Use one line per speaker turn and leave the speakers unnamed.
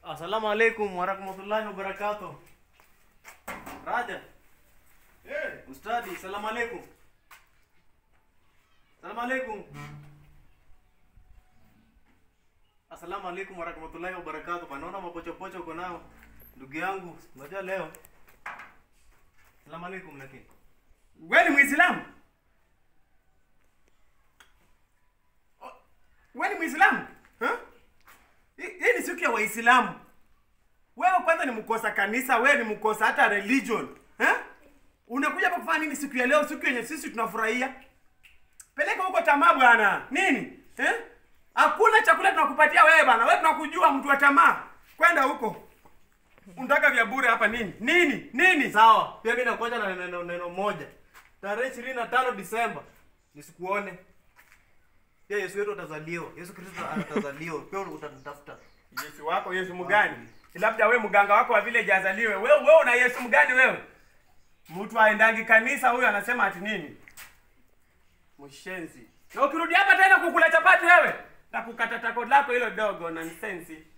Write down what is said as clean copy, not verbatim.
Assalamu alaikum warahmatullahi wabarakatuh. Raja. Ustadi, assalamu alaikum. Assalamu alaikum. Assalamu alaikum warahmatullahi wabarakatuh. Panaona mapochopocho uko nao ndugu yangu. Unajua leo. Assalamu alaikum lakini.
Wewe ni Muislamu? Wewe ni Muislamu? Hii ni siku ya Waislamu. Wewe kwanza ni mkosa kanisa, wewe ni mkosa hata religion. Unakuja hapa kufanya nini siku ya leo, siku yenye sisi tunafurahia? Peleka huko tamaa bwana. Nini? Hakuna chakula tunakupatia wewe bwana. Wewe tunakujua mtu wa tamaa. Kwenda huko. Unataka vya bure hapa nini? Nini?
Sawa. Pia mimi nakuja na neno moja. Tarehe 25 Disemba nisikuone. Pia Yesu wetu atazaliwa. Yesu Kristo atazaliwa. Pia utanitafuta.
Yesu wako Yesu mgani? Labda wewe mganga wako wa vile jazaliwe. Wewe una Yesu mgani wewe? Mtu aendangi kanisa huyu anasema ati nini? Mshenzi. Na ukirudi hapa tena kukula chapati wewe, na kukata tako lako hilo dogo na nsensi.